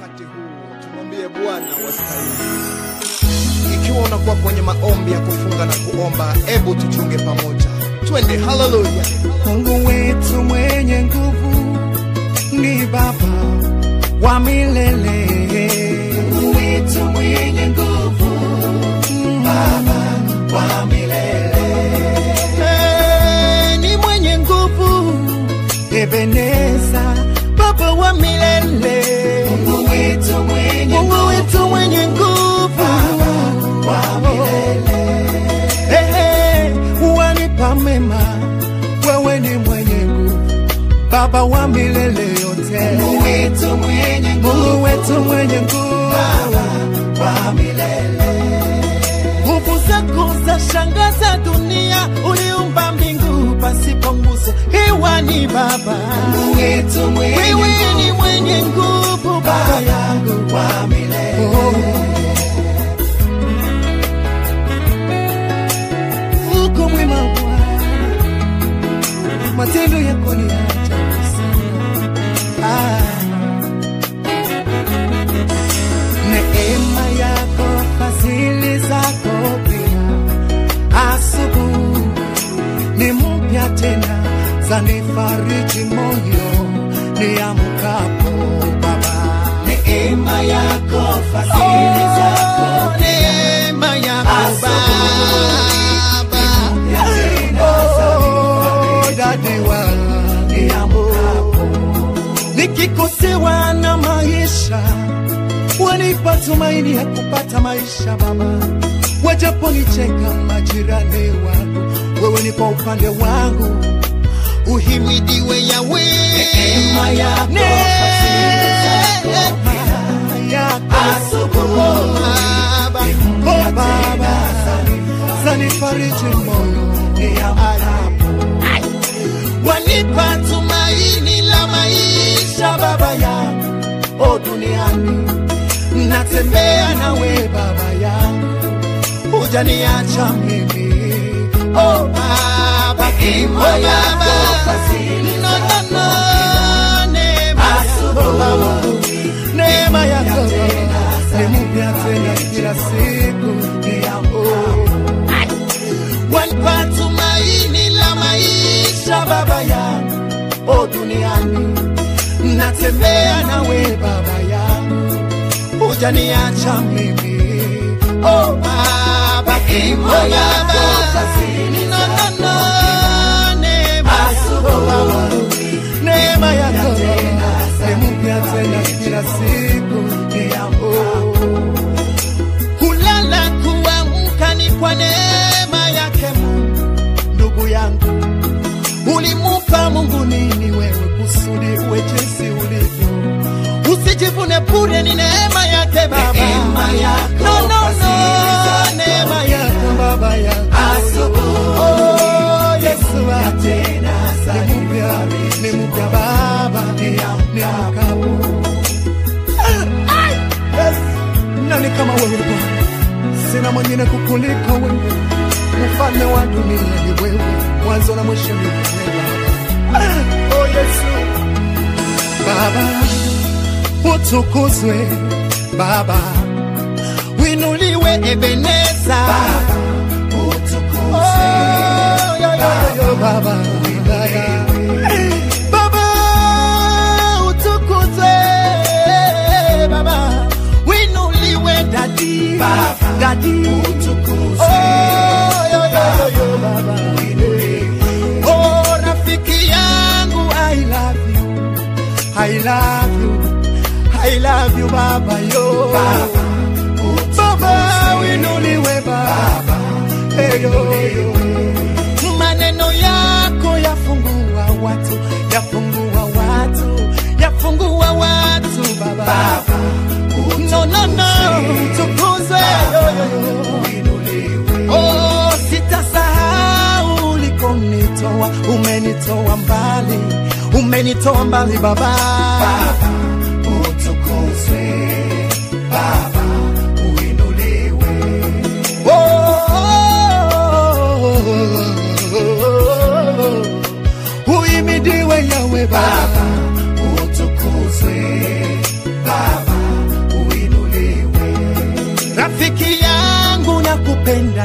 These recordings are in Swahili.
wakati huu tumwambie Bwana wastahili. Ikiwa unakuwa kwenye maombi ya kufunga na kuomba, hebu tuchunge pamoja. Twende, haleluya. Mungu wetu mwenye nguvu ni Baba wa milele. Mungu wetu mwenye nguvu, Baba wa milele. Ni mwenye nguvu, Ebeneza, Baba wa milele. Mungu wetu mwenye nguvu, Baba wa milele. Wanipa mema, wewe ni mwenye nguvu, Baba wa milele yote. Mungu wetu mwenye nguvu, Baba wa milele. Nguvu zako za shangaza dunia, uliumba mbingu pasipo nguzo. Hewa ni Baba, wewe ni mwenye nguvu, Baba yangu wa milele. Uko mwema Bwana, matendo yako ni ajabu sana. Neema yako, fadhili zako pia, asubuhi ni mpya tena, zanifariji moyo niamkapo Baba. Neema yako, fadhili zako, neema yako Baba, dadiwa niamkapo. Nikikosewa na maisha, wanipa tumaini ya kupata maisha Baba. Wajapo nicheka majirani wangu, wewe ni kwa upande wangu. Uhimidiwe Yahweh. Neema yako, fadhili zako Baba, zanifariji moyo niamkapo. Wanipa tumaini la maisha Baba yangu, duniani natembea nawe Baba yangu, hujaniacha mimi. Baba, neema yako, fadhili zako, neema yako ni mpya tena kila siku. Wanipa tumaini la maisha Baba yangu, duniani natembea nawe Baba yangu, hujaniacha mimi. Baba, neema yako, fadhili zako, neema yako ni mpya tena kila siku. Kulala kuamka ni kwa neema yake Mungu. Ndugu yangu, ulimupa Mungu nini wewe kusudi uwe jinsi ulivyo? Usijivune bure, ni neema yake Baba. Neema yako, neema yako Baba yangu. Yesu atena ni mpya Baba, niamkapo. Nani kama wewe Bwana? Sina mwingine kukuliko wewe. Mfalme wa dunia ni wewe, mwanzo na mwisho ni wewe Baba. Yesu Baba, utukuzwe Baba, winuliwe Ebeneza Baba, utukuzwe Baba, Baba, utukuzwe Baba, winuliwe Dadi Baba, Dadi utukuzwe Baba, winuliwe. Rafiki yangu, I love you, I love you, I love you Baba yo. Baba, Baba winuliwe Baba, maneno yako yafungua watu, yafungua watu, yafungua watu Baba. Baba, tukuzwe sitasahau ulikonitoa, umenitoa mbali Baba. Baba, utukuzwe Baba, uinuliwe. Uimidiwe Yahweh Baba, utukuzwe Baba,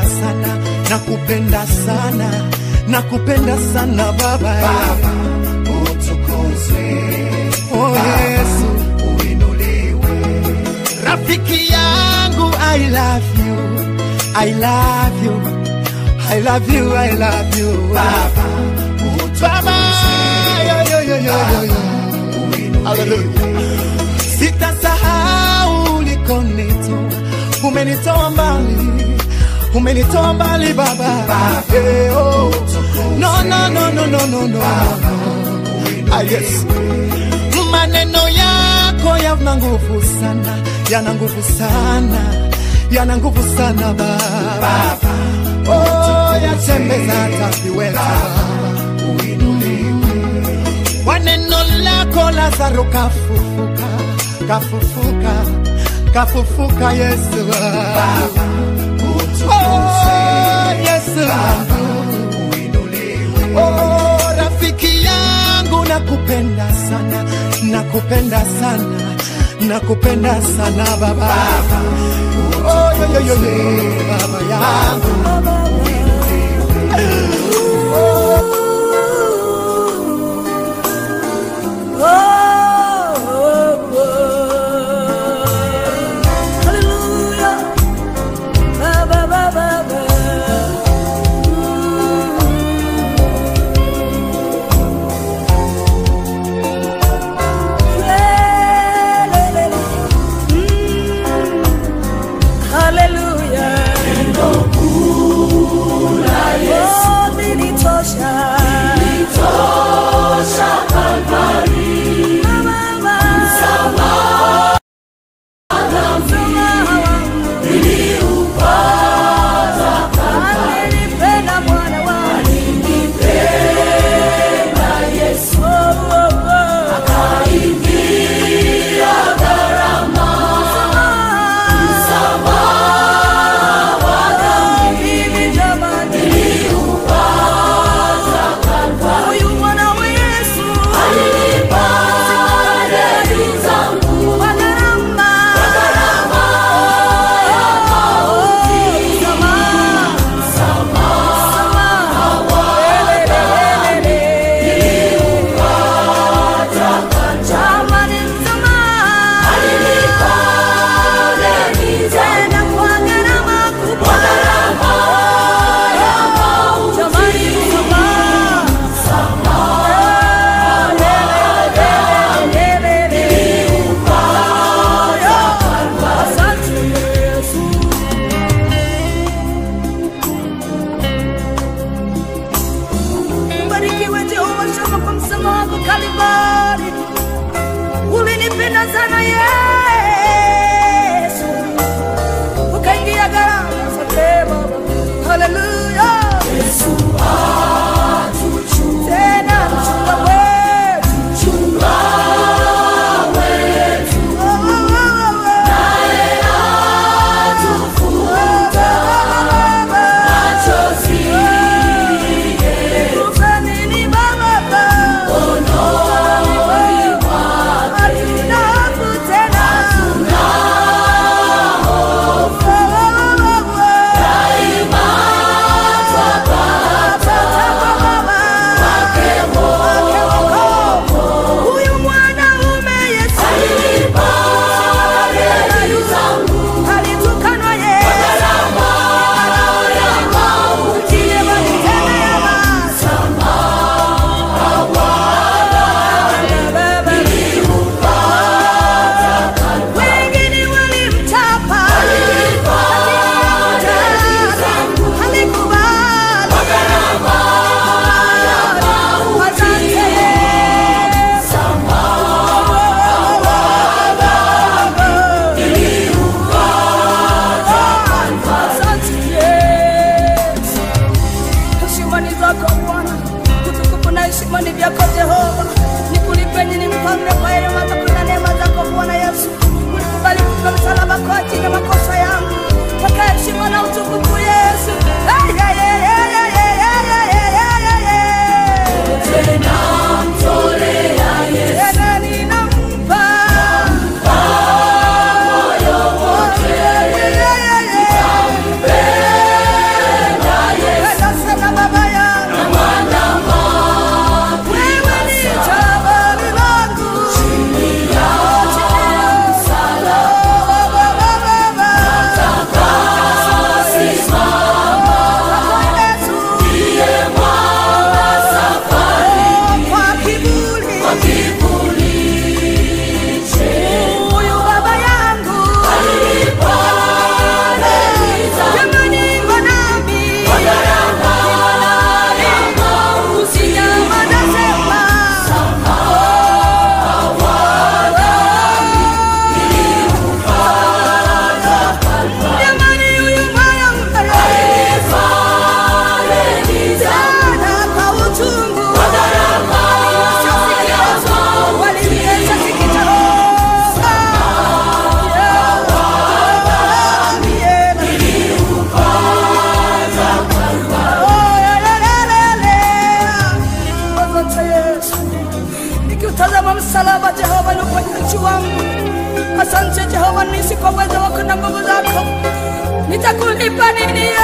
sana, nakupenda sana, nakupenda sana Baba. Baba utukuzwe, Oh Yesu uinuliwe. rafiki yangu, I love you, I love you, I love you, I love you Baba utukuzwe, yo, yo, yo, yo, yo. uinuliwe. Sitasahau ulikonitoa, umenitoa mbali, umenitoa mbali Baba. Hey, oh. No, no, no, no, no, no, no. Ah, yes. Maneno yako yana nguvu sana, yana nguvu sana, yana nguvu sana Baba. Oh, yatembeza hata viweta kwa neno lako Lazaro kafufuka, kafufuka, kafufuka Yesu Baba. Oh, Yesu oh, rafiki yangu nakupenda sana, nakupenda sana, nakupenda sana Baba. Oh, yo, yo, yo, yo, Baba yangu. Tena Asante Jehova nisi kwa uwezo wako na nguvu zako. Nitakulipa nini Yesu?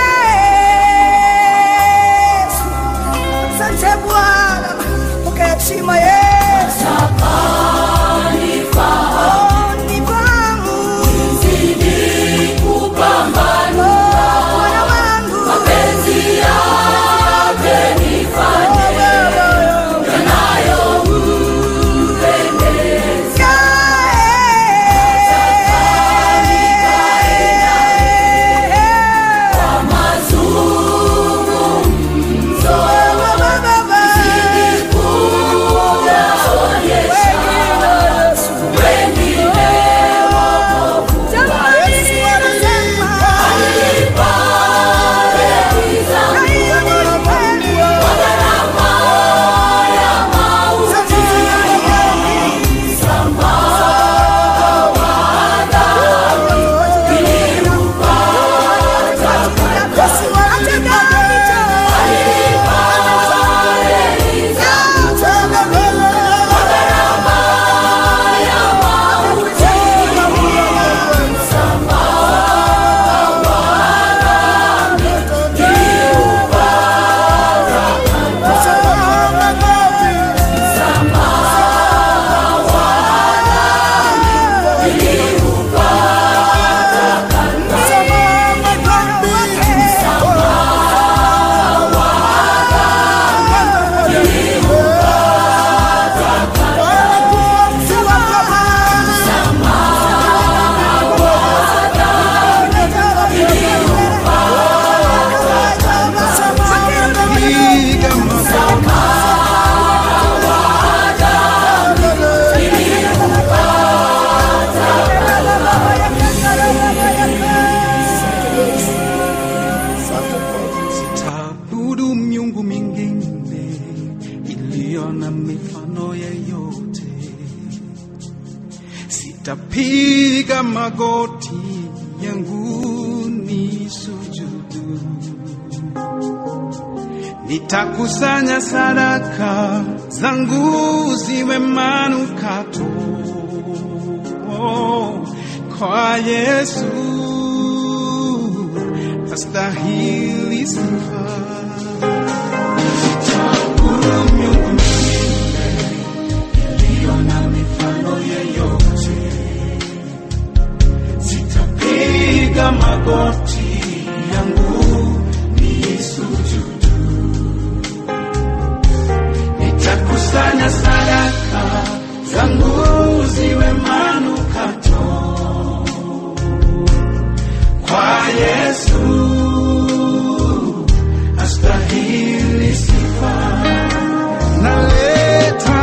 Asante Bwana, pokea heshima Yesu. Sitapiga magoti yangu ni sujudu, nitakusanya sadaka zangu ziwe manukato kwa Yesu, astahili sifa. Sitaabudu miungu mingine iliyo na mifano yeyote, sitapiga magoti yangu ni sujudu, nitakusanya sadaka zangu ziwe manukato kwa Yesu, astahili sifa. Naleta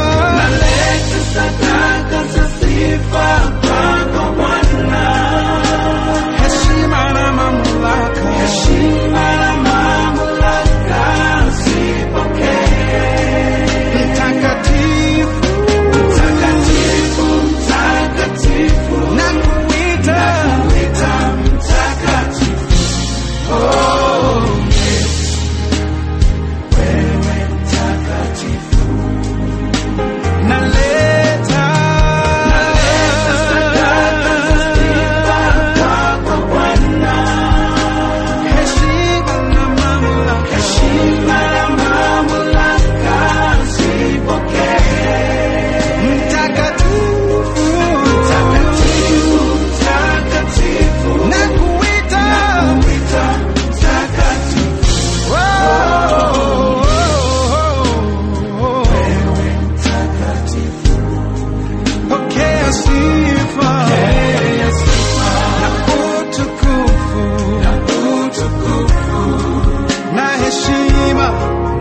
sadaka za sifa kwako Bwana, heshima na mamlaka, heshima na mamlaka zipokee. Mtakatifu, mtakatifu, mtakatifu, nakuita mtakatifu. Oh Yesu, wewe mtakatifu. Naleta sadaka za sifa kwako Bwana, heshima na mamlaka, heshima na mamlaka zipokee. Mtakatifu, mtakatifu, mtakatifu, nakuita mtakatifu. Wewe mtakatifu, pokea sifa na utukufu na heshima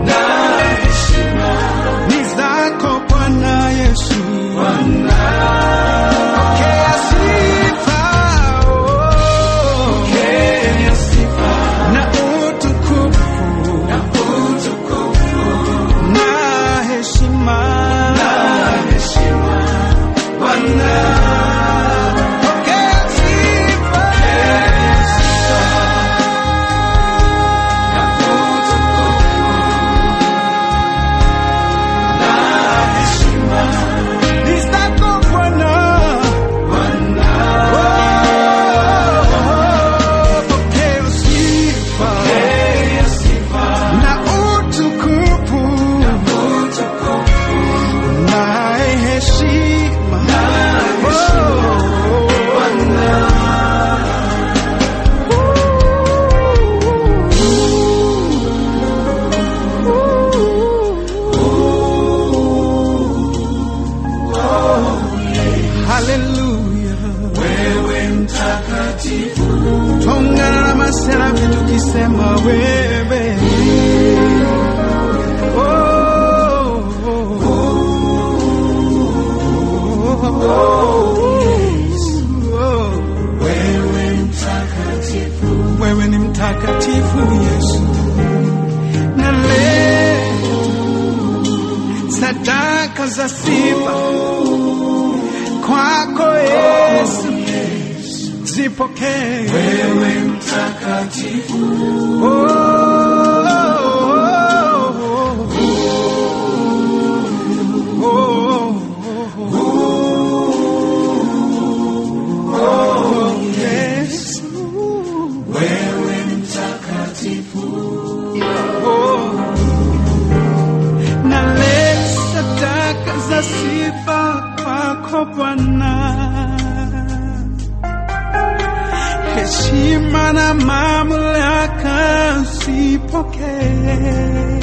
ni zako Bwana Yesu. Pokea sifa na utukufu na heshima Bwana. haleluya. wewe mtakatifu, Twaungana na maserafi tukisema wewe. wewe mtakatifu, Wewe ni mtakatifu Yesu. Na leo sadaka za sifa kwako Yesu, zipokee. wewe mtakatifu, Yes. wewe mtakatifu, Na leo sadaka za sifa kwako Bwana, heshima na mamlaka zipokee.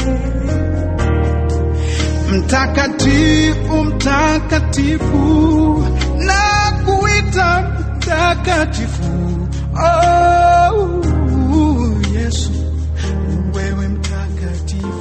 Mtakatifu, mtakatifu, na kuita mtakatifu. Oh, Yesu, wewe mtakatifu.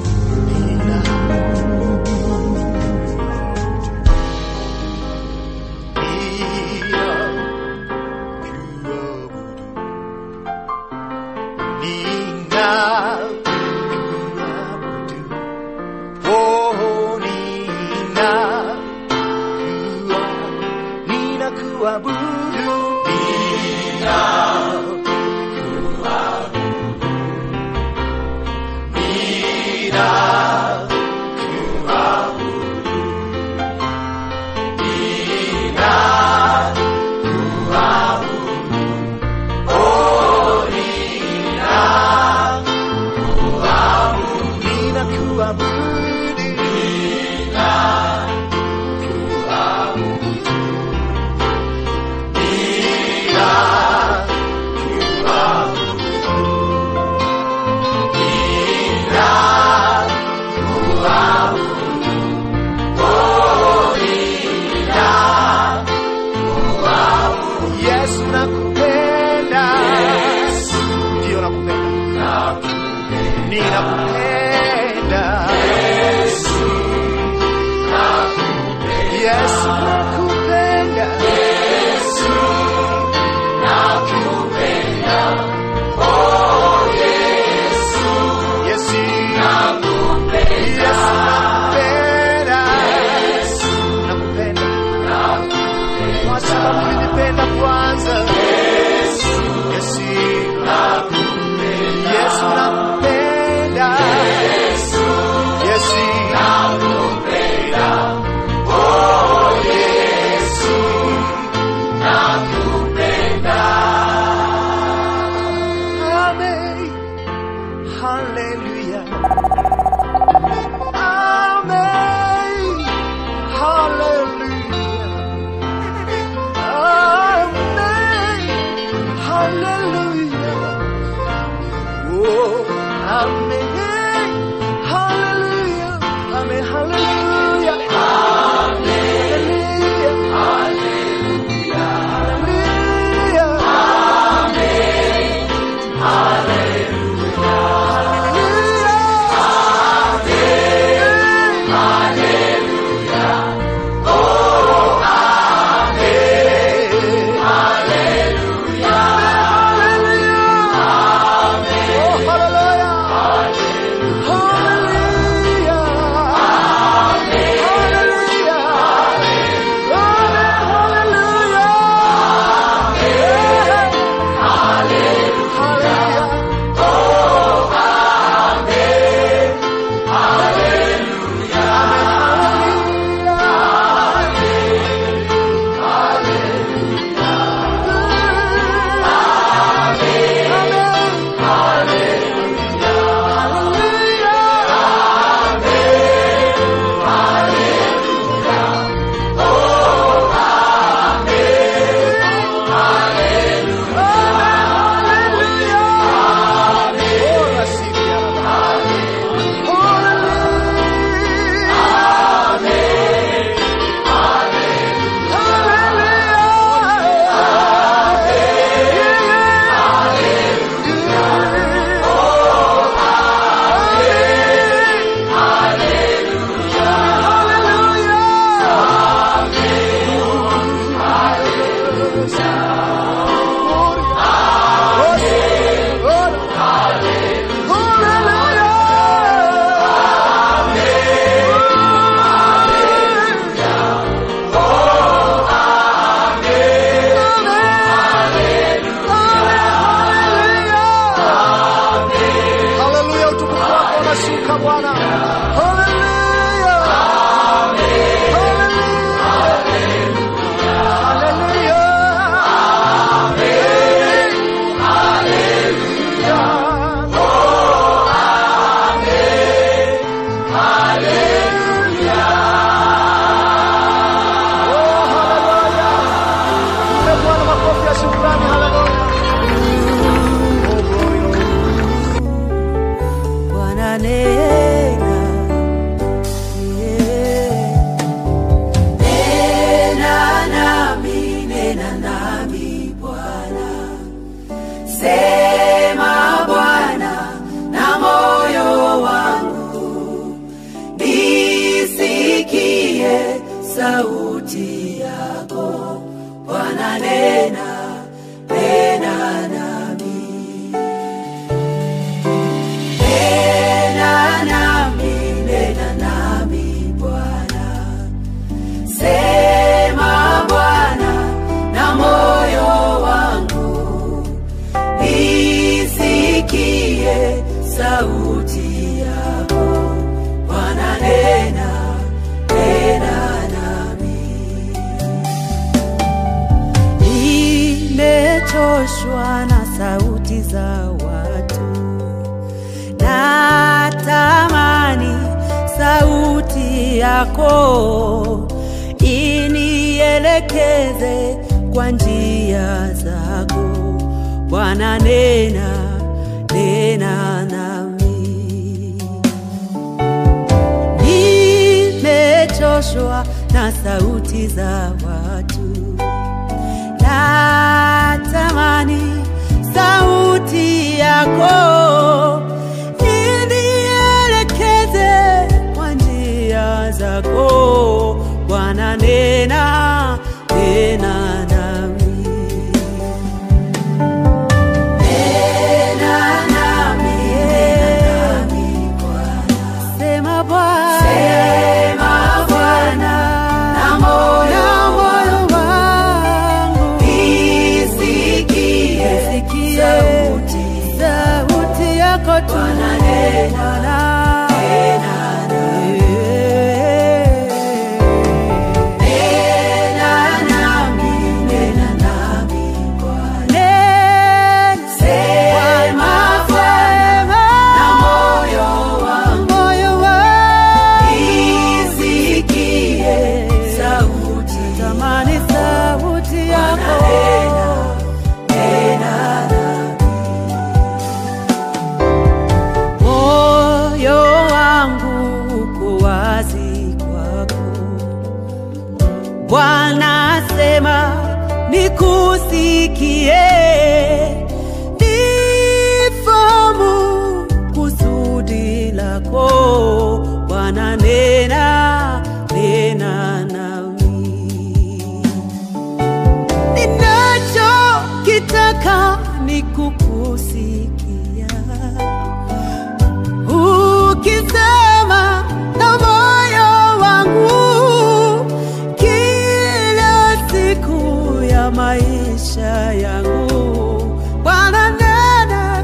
sauti yako Bwana, nena nami, nena nami Bwana, sema Bwana na moyo wangu, nisikie sauti yako Bwana, nena nimechoshwa na sauti za watu, natamani sauti yako inielekeze kwa njia zako Bwana, nena nami. Nimechoshwa na sauti za watu, natamani sauti yako inielekeze kwa njia zako Bwana, nena nami. Nena nami Bwana, sema Bwana, sema Bwana na moyo wangu, nisikie sauti yako Bwana, nena Bwana, sema nikusikie, nifahamu kusudi lako Bwana, nena nami. Ninachokitaka ni kukusikia ukisema na moyo wangu ya maisha yangu Bwana, nena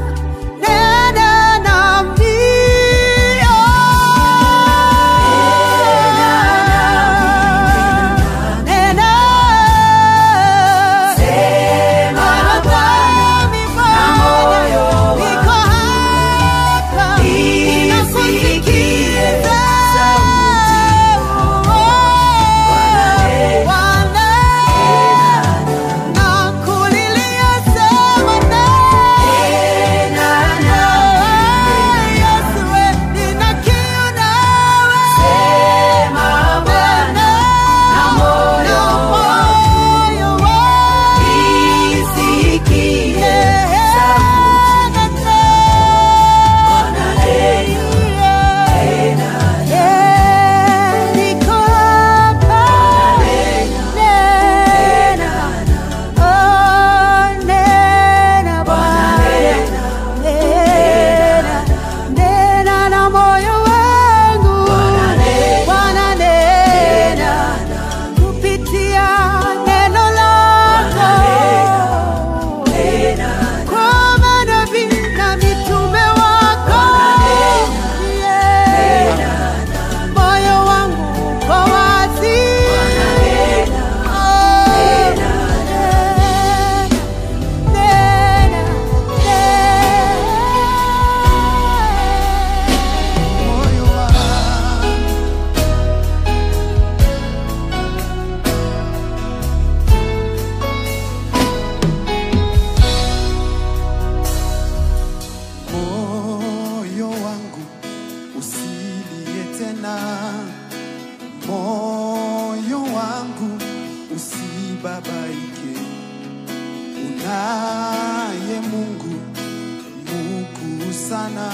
nami. Nena sema nami Bwana, niko hapa ninakusikiza sauti Bwana, Unaye Mungu mkuu sana,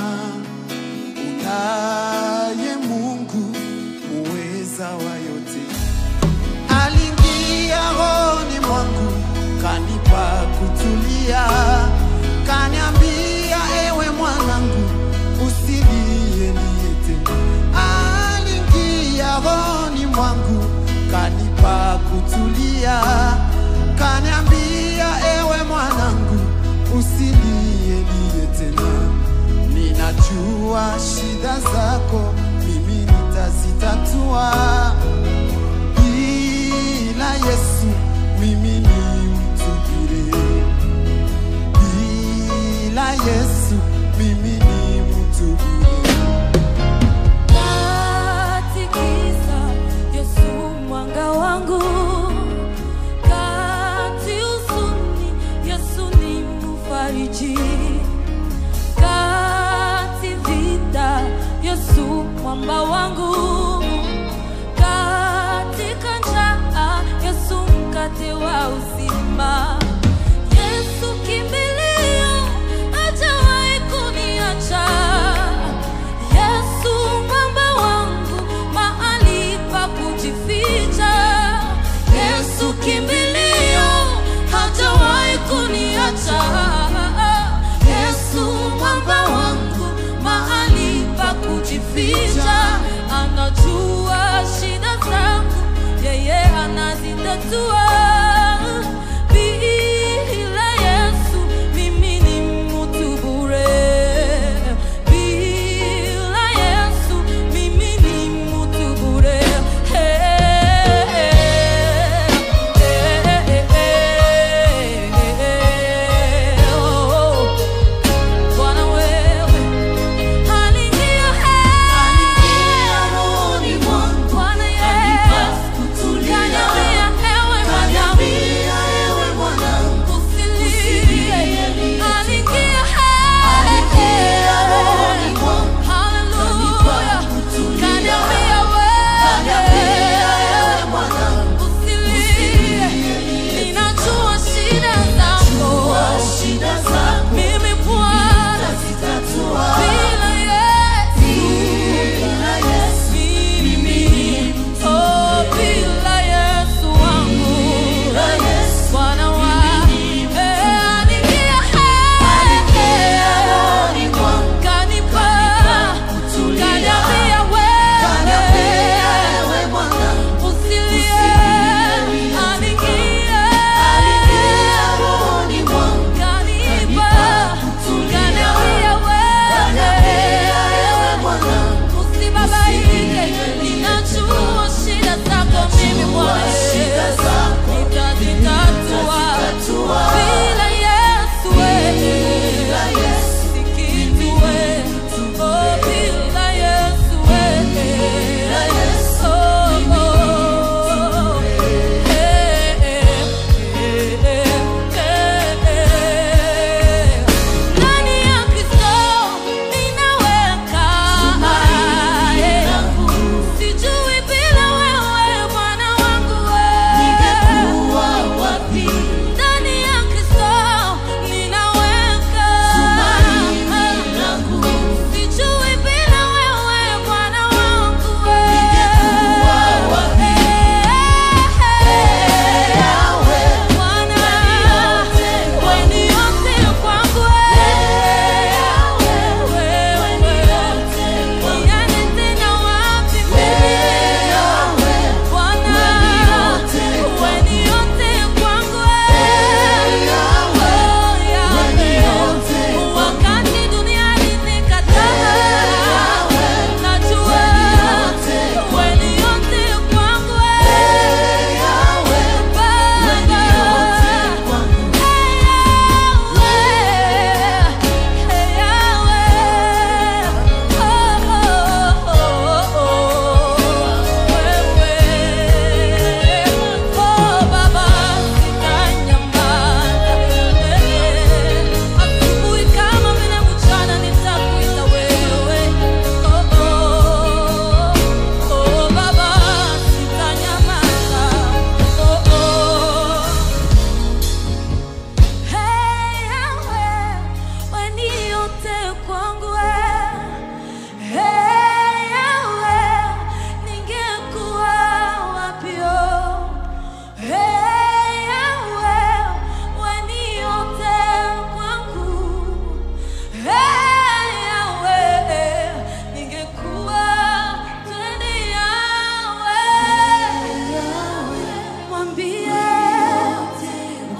unaye Mungu muweza wa yote. Aliingia rohoni mwangu, kanipa kutulia, kaniambia ewe mwanangu usilie niete. Aliingia rohoni mwangu, kanipa kutulia, kaniambia ewe mwanangu usilie niete. Ninajua shida zako mimi nitazitatua, bila Yesu mimi ni mtu bure, bila Yesu mimi ni mtu bure. Katikisa Yesu mwanga wangu, kati huzuni Yesu ni mfariji, kati vita Yesu mwamba wangu, katika njaa Yesu mkate wa uzima. Yesu kimbilio, hajawahi kuniacha. Yesu mwamba wangu, mahali pa kujificha. Yesu kimbilio, hajawahi kuniacha. Yesu mwamba wangu, mahali pa kujificha. Anajua shida zangu, yeye anazitatua.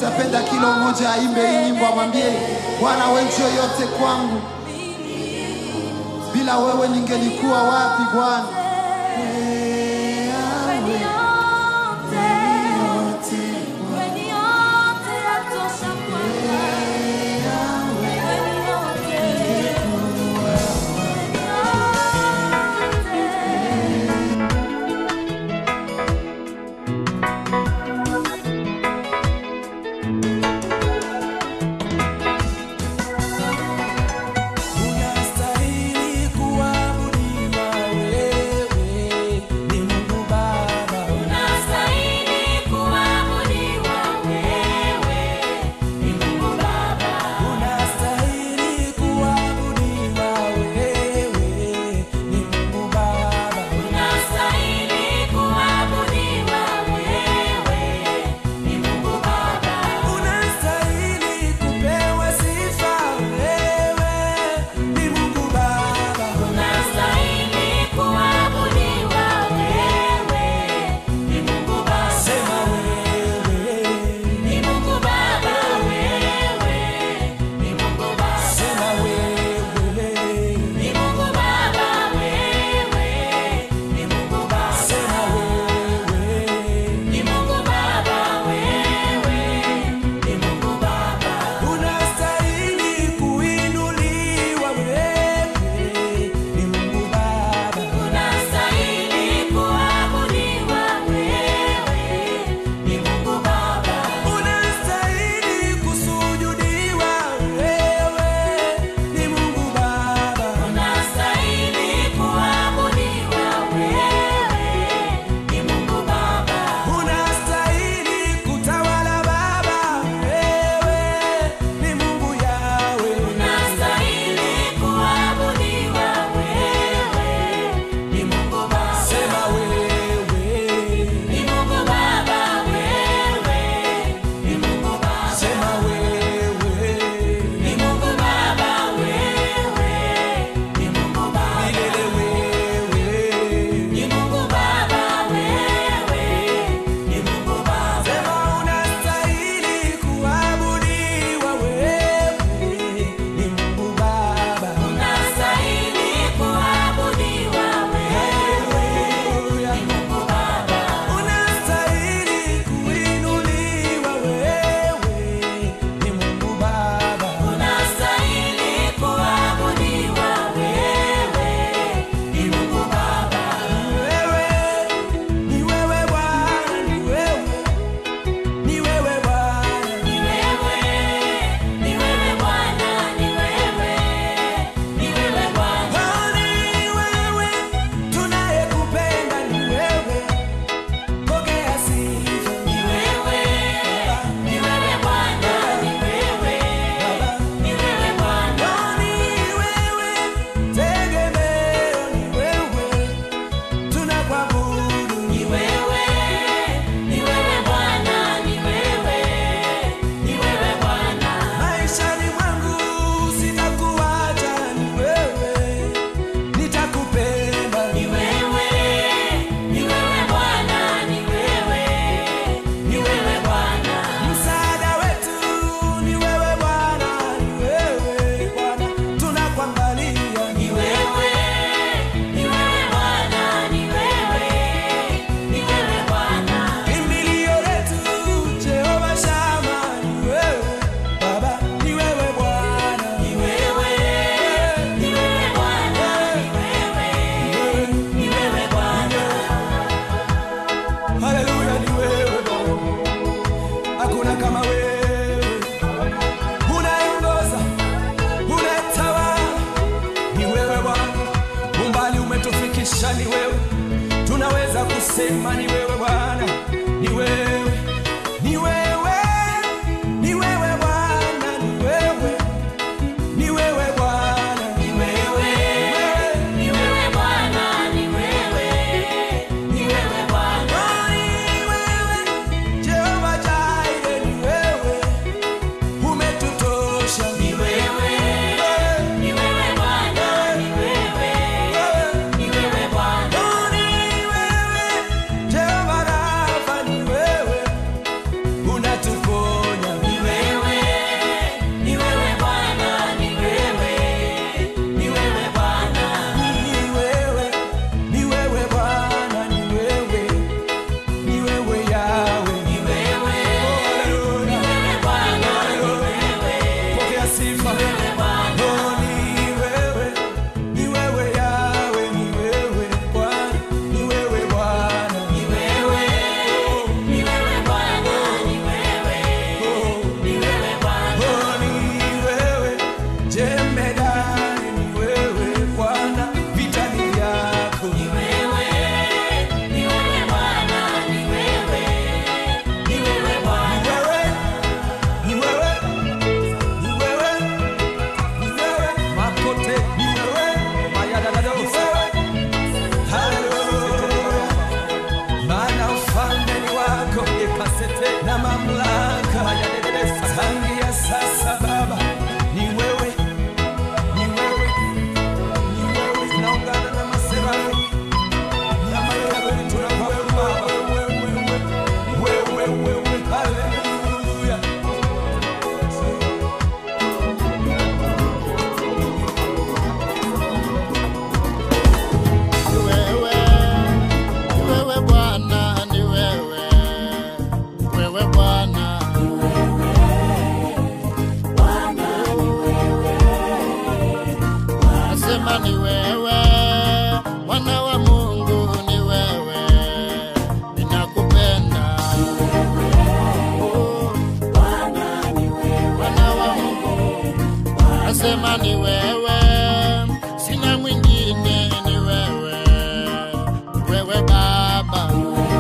nitapenda kila mmoja aimbe hii nyimbo, amwambie Bwana wewe ndio yote kwangu, bila wewe ningelikuwa wapi Bwana? Sema ni wewe Bwana, ni wewe, ni wewe, ni wewe Bwana, ni wewe, ni wewe Bwana, ni wewe, ni wewe Bwana, ni wewe, ni wewe Bwana, ni wewe Jehova Jireh, ni wewe umetutosha, ni wewe, ni wewe Bwana, ni wewe, ni wewe Bwana, ni wewe Jehova ni wewe, sina mwingine, ni wewe, wewe Baba.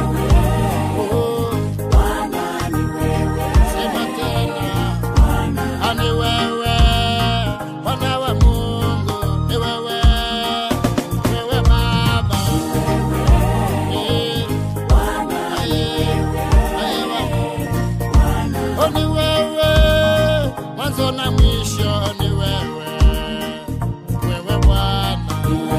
Sema tena, ni wewe, Bwana wa Mungu, ni wewe, wewe Baba. Ni wewe, mwanzo na mwisho, ni wewe, wewe Bwana.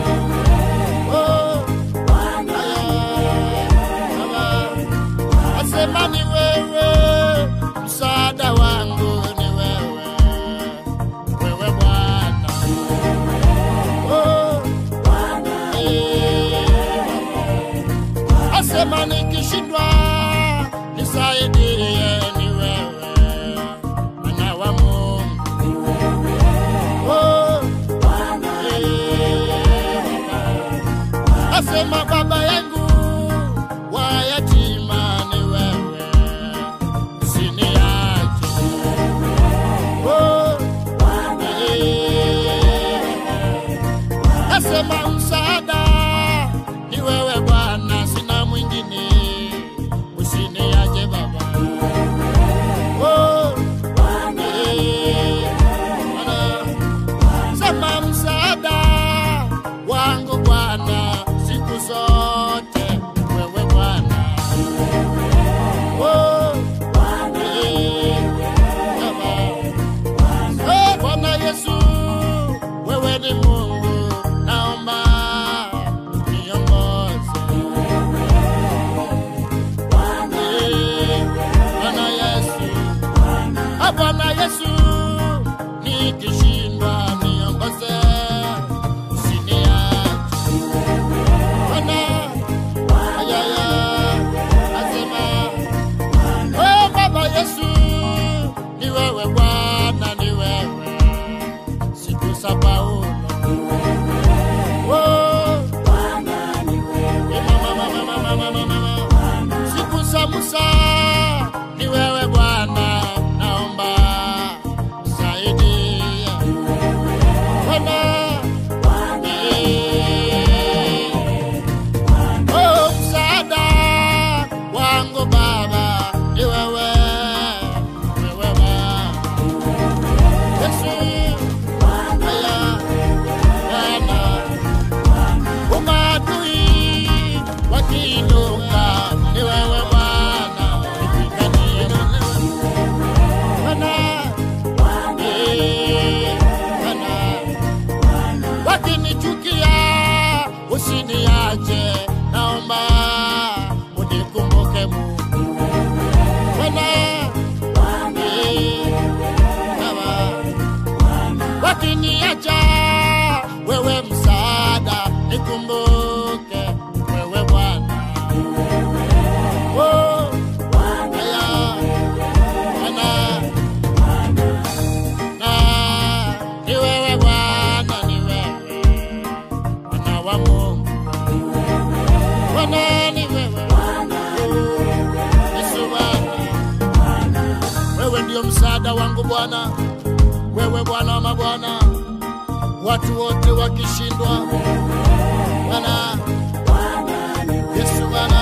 Asema ni wewe, msaada wangu, ni wewe, wewe Bwana. Asema nikishindwa nisaidie, ni wewe, Mwana wa Mungu. Asema baba yangu wa yatima, ni wewe, usiniache. Asema msaada ni wewe Bwana, sina mwingine, usiniache Baba. Sema msaada wangu Bwana, siku zote, wewe Bwana. Bwana Yesu, wewe ni Mungu, naomba niongoze. Bwana Yesu, nikishindwa niongoze, usiniache. Asema Baba Yesu, ni wewe Bwana, ni wewe, siku za Paulo. Siku za Musa, ni wewe Bwana, naomba saidia. Msaada wangu Baba, ni wewe, wewe Baba. Yesu, umadui wakiinuka, ni wewe Bwana, nipiganie. Wakinichukia usiniache, naomba unikumbuke Mungu. Wakiniacha wewe msaada, nikumbuke wewe Bwana. Ni wewe Bwana, ni wewe, Mwana wa Mungu. Bwana ni wewe, Yesu Bwana. Wewe ndio msaada wangu Bwana, wewe Bwana wa mabwana. Watu wote wakishindwa, Bwana Yesu Bwana.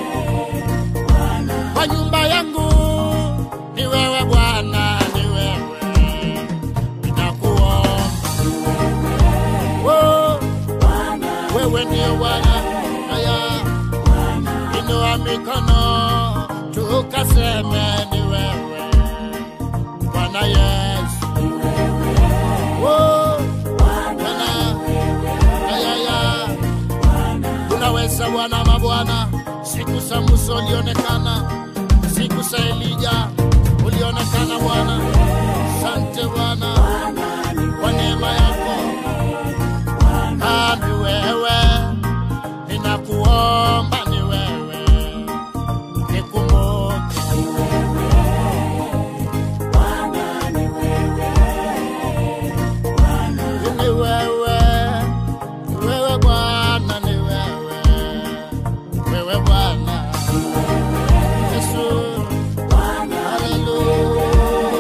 Kwa nyumba yangu, ni wewe Bwana, ni wewe, ninakuomba. Wewe ndio Bwana. Inua mikono tukaseme, ni wewe Bwana Yesu. Unaweza Bwana mabwana. Siku za Musa ulionekana, siku za Elija ulionekana Bwana. Asante Bwana kwa neema yako. Ni wewe, ninakuomba, ni wewe, nikumbuke. Ni wewe, wewe Bwana, ni wewe, wewe Bwana Yesu. Hallelujah.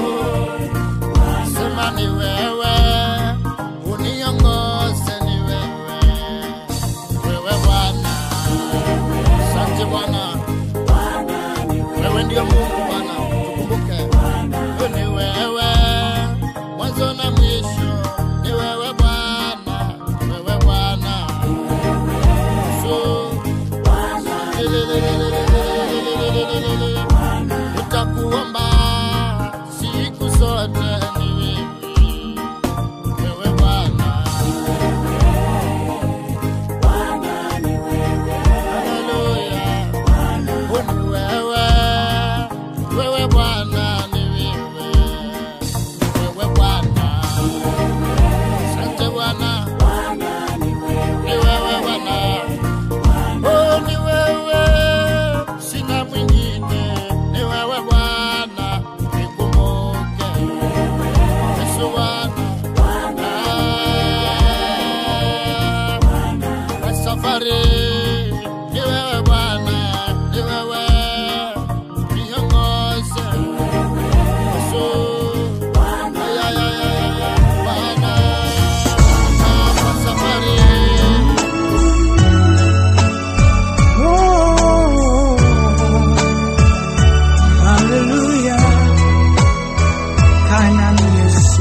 Kana ni Yesu,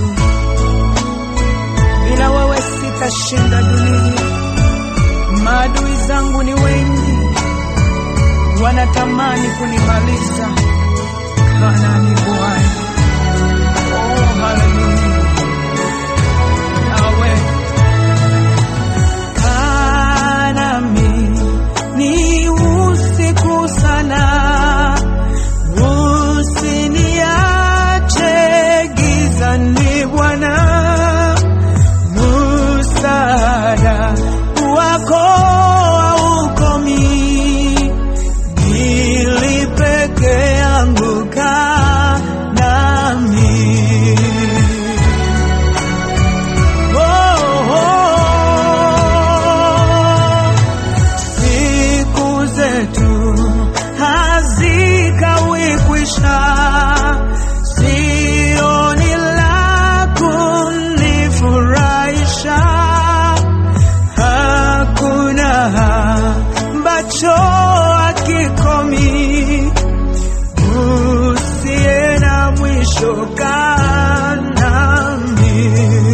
bila wewe sitashinda dunia. Maadui zangu ni wengi, wanatamani kunimaliza. Kana ni Bwana. Oh, hallelujah. Nawe kana ni usiku sana, usiniache gizani Bwana. Msaada wako haukomi, ili peke yangu kaa nami. Siku zetu hazikawi kwisha, sioni la kunifurahisha. Hakuna ambacho hakikomi, usiye na mwisho kaa nami.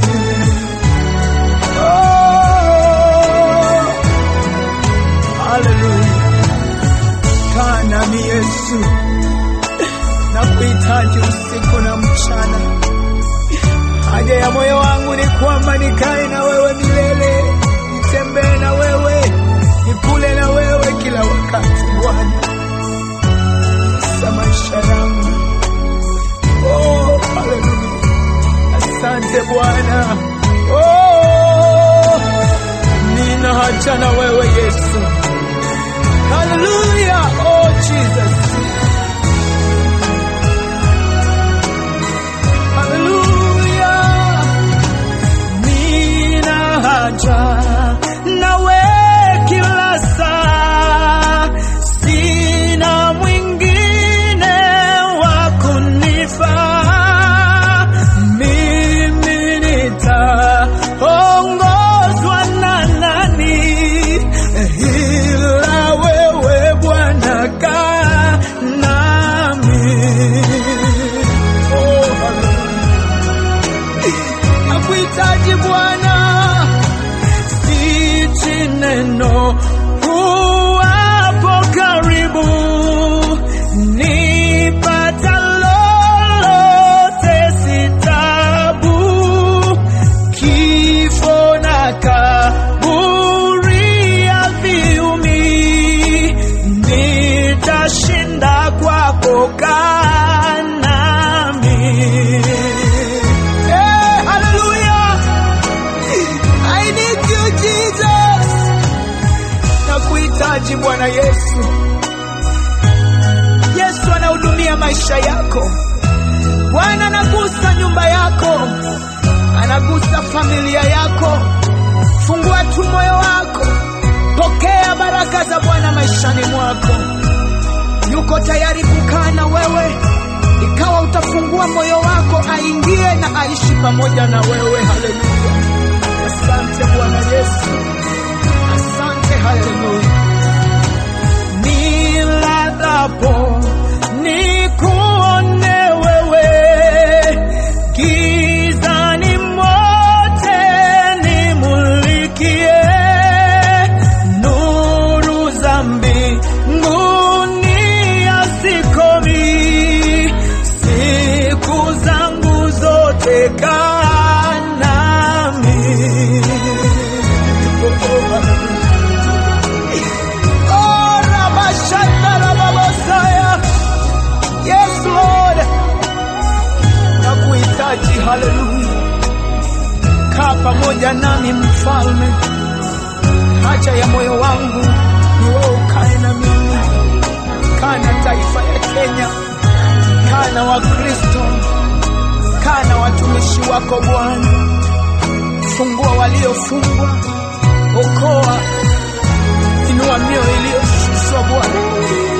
Hallelujah. Kaa nami Yesu, nakuhitaji usiku na mchana. Haja ya moyo wangu ni kwamba nikae na wewe milele, nitembee na wewe, nikule na wewe kila wakati Bwana. Sa maisha yangu. Oh, hallelujah. Asante Bwana. Oh, nina haja na wewe Yesu. Hallelujah. Oh Jesus. Hallelujah. Nina haja nawe kila saa, sina mwingine wa kunifaa. Mimi nitaongozwa na nani ila wewe Bwana, kaa nami. Oh, nakuhitaji Bwana, siti neno uwapo karibu, nipata lolote sitabu. Kifo na kaburi haviumi, nitashinda kwako, kaa nami. Hallelujah. I need you Jesus. Nakuhitaji Bwana Yesu. Yesu anahudumia maisha yako. Bwana anagusa nyumba yako, anagusa familia yako. Fungua tu moyo wako, pokea baraka za Bwana maishani mwako. Yuko tayari kukaa na wewe, ikawa utafungua moyo wako, aingie na aishi pamoja na wewe. Hallelujah. Asante Bwana Yesu. Asante. Hallelujah. Nilalapo nikuone wewe, gizani mote nimulikie. Nuru za mbinguni hazikomi, siku zangu zote kaa nami. Oh, Rabashanda Rababosaya. Yes Lord, nakuhitaji. Hallelujah. Kaa pamoja nami Mfalme. Haja ya moyo wangu ni wewe ukae na mimi. Kaa na taifa ya Kenya, kaa na Wakristo, kaa na watumishi wako Bwana. Fungua waliofungwa, okoa, inua mioyo iliyoshushwa Bwana.